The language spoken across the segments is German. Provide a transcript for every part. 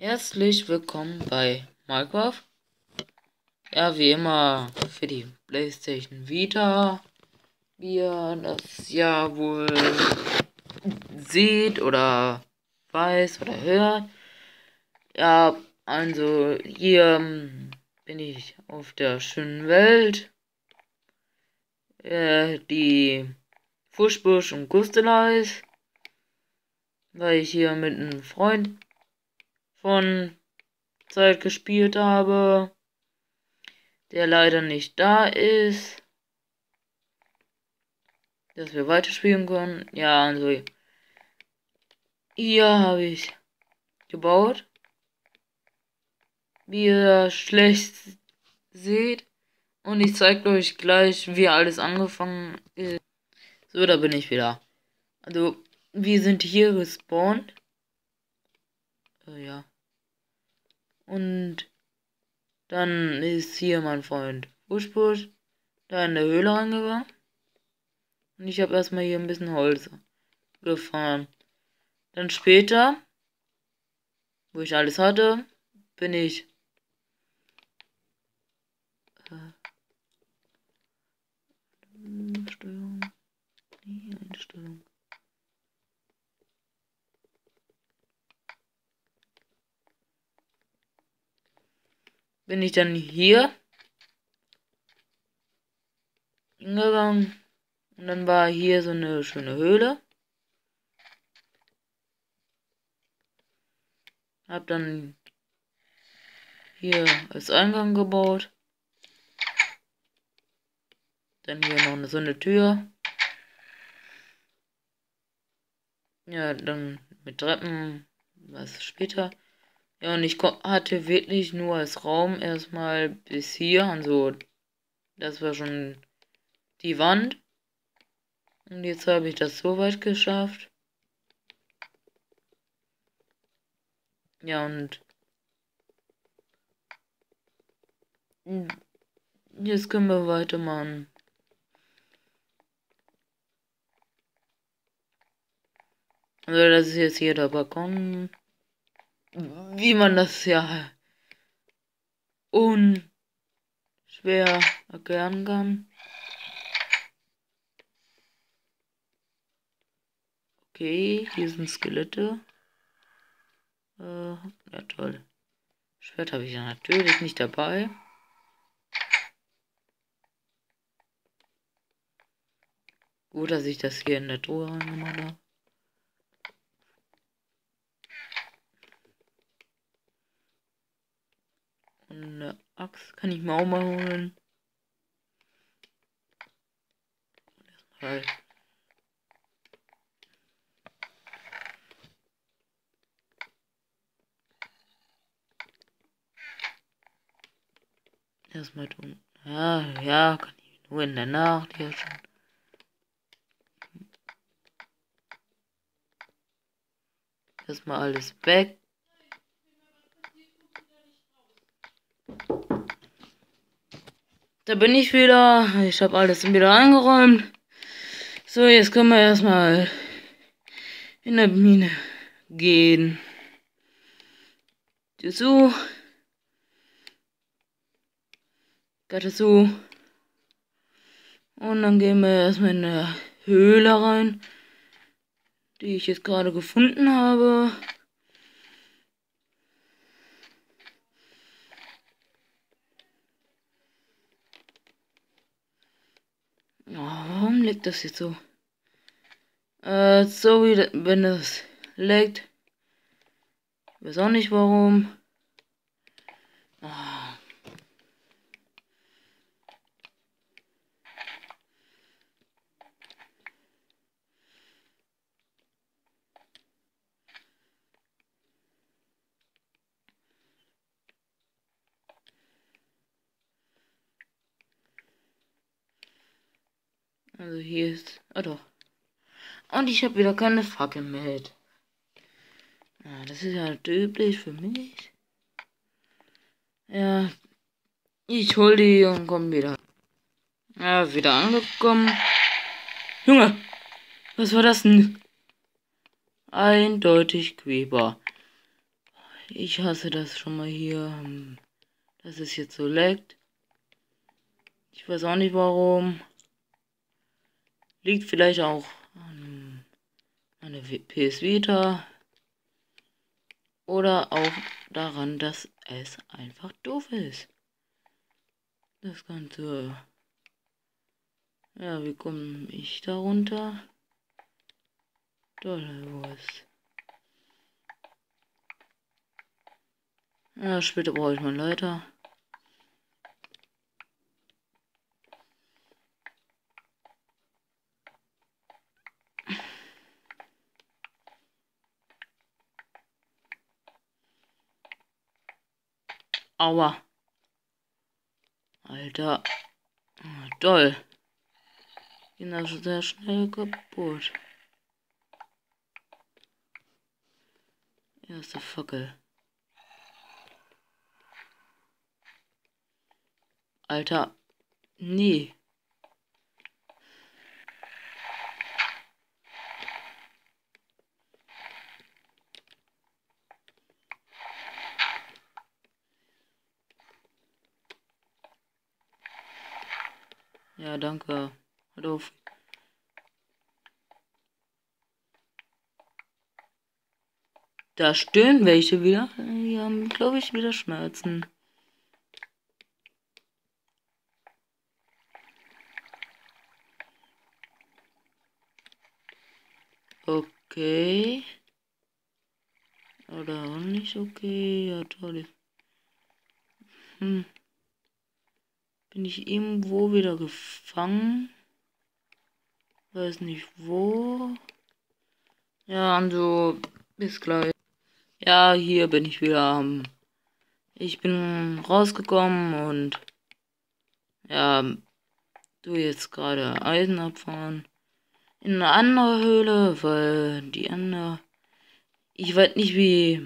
Herzlich willkommen bei Minecraft. Ja, wie immer für die PlayStation Vita, wie ihr das ja wohl seht oder weiß oder hört. Ja, also hier bin ich auf der schönen Welt, die Fuschbusch und Gustela ist, weil ich hier mit einem Freund von Zeit gespielt habe, der leider nicht da ist, dass wir weiterspielen können. Ja, also hier habe ich gebaut, wie ihr schlecht seht, und ich zeige euch gleich, wie alles angefangen ist. So, da bin ich wieder. Also, wir sind hier gespawnt. Ja. Und dann ist hier mein Freund Buschbusch da in der Höhle reingegangen. Und ich habe erstmal hier ein bisschen Holz gefahren. Dann später, wo ich alles hatte, bin ich Einstellung. Bin ich dann hier hingegangen und dann war hier so eine schöne Höhle. Hab dann hier als Eingang gebaut. Dann hier noch so eine Tür. Ja, dann mit Treppen, was später. Ja, und ich hatte wirklich nur als Raum erstmal bis hier, also das war schon die Wand. Und jetzt habe ich das so weit geschafft. Ja, und jetzt können wir weitermachen. Also das ist jetzt hier der Balkon. Wie man das ja unschwer erklären kann. Okay, hier sind Skelette. Ja, toll. Schwert habe ich ja natürlich nicht dabei. Gut, dass ich das hier in der Truhe reingemacht habe. Und eine Axt kann ich mir auch mal holen. Erstmal erstmal tun. Ja, kann ich nur in der Nacht hier schon. Erstmal alles weg. Da bin ich wieder. Ich habe alles wieder eingeräumt. So, jetzt können wir erstmal in der Mine gehen. So. So. Und dann gehen wir erstmal in eine Höhle rein, die ich jetzt gerade gefunden habe. Oh, warum leckt das jetzt so? So wie wenn das leckt. Ich weiß auch nicht warum. Oh. Also hier ist. Ah doch. Und ich habe wieder keine Fackel mit. Ja, das ist ja typisch für mich. Ja. Ich hol die und komm wieder. Ja, wieder angekommen. Junge! Was war das denn? Eindeutig Queber. ich hasse das schon mal hier, dass es jetzt so leckt. Ich weiß auch nicht warum. Liegt vielleicht auch an meiner PS Vita. Oder auch daran, dass es einfach doof ist. Das Ganze. Ja, wie komme ich da runter? Dollarwurst. Ja, später brauche ich mal Leiter. Aua. Alter. Toll. Gehen da schon sehr schnell kaputt. Erste Fackel. Alter. Nee. Ja, danke. Hört auf. Da stöhnen welche wieder. Die haben, glaube ich, wieder Schmerzen. Okay. Oder auch nicht okay. Ja, toll. Bin ich irgendwo wieder gefangen? Weiß nicht wo. Ja, also bis gleich. Ja, hier bin ich wieder. Ich bin rausgekommen und ja, du jetzt gerade Eisen abfahren. In eine andere Höhle, weil die andere. Ich weiß nicht, wie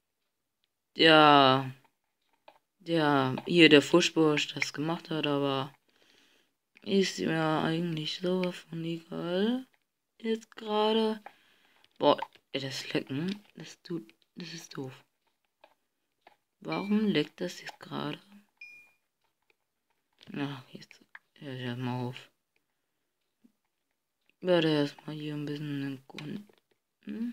der hier der Fuschbursch das gemacht hat, aber ist mir eigentlich sowas von egal. Jetzt gerade. Boah, das Lecken, das ist doof. Warum leckt das jetzt gerade? Na, jetzt hör ich erstmal auf. Ich werde erstmal hier ein bisschen erkunden.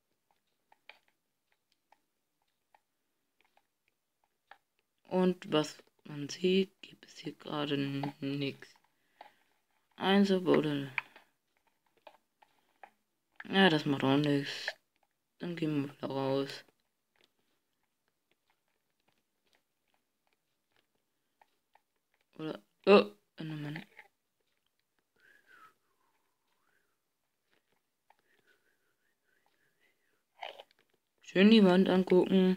Und was man sieht, gibt es hier gerade nichts. Oder. Ja, das macht auch nichts. Dann gehen wir wieder raus. Oder. Oh, Enderman. Schön die Wand angucken.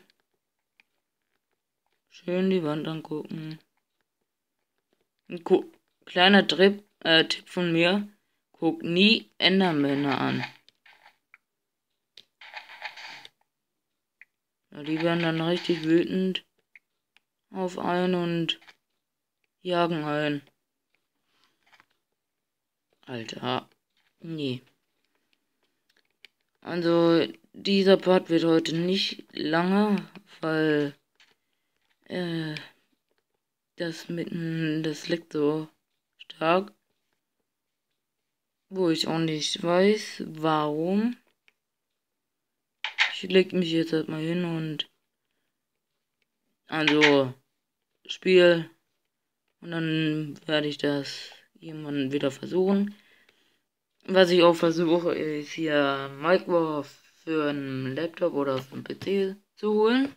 Schön die Wand angucken. Ein kleiner Tipp von mir. Guck nie Endermänner an. Ja, die werden dann richtig wütend auf einen und jagen einen. Alter. Nee. Also, dieser Part wird heute nicht lange, weil das liegt so stark, wo ich auch nicht weiß, warum. Ich leg mich jetzt halt mal hin und also Spiel und dann werde ich das irgendwann wieder versuchen. Was ich auch versuche, ist hier Minecraft für einen Laptop oder für einen PC zu holen.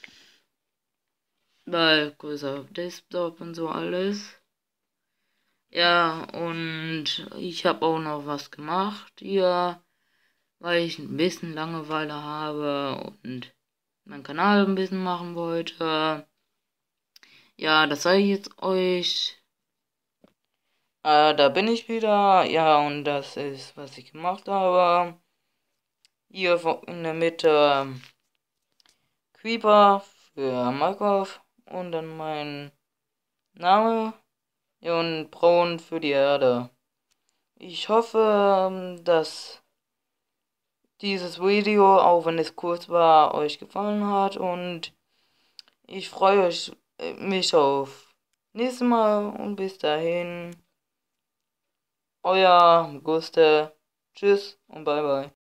Weil größer Desktop und so alles. Ja, und ich habe auch noch was gemacht hier, weil ich ein bisschen Langeweile habe und meinen Kanal ein bisschen machen wollte. Ja, das zeige ich jetzt euch. Da bin ich wieder. Ja, und das ist, was ich gemacht habe. Hier in der Mitte Creeper für Minecraft und dann mein Name und Braun für die Erde. Ich hoffe, dass dieses Video, auch wenn es kurz war, euch gefallen hat und ich freue mich auf nächstes Mal und bis dahin, euer Guste. Tschüss und bye bye.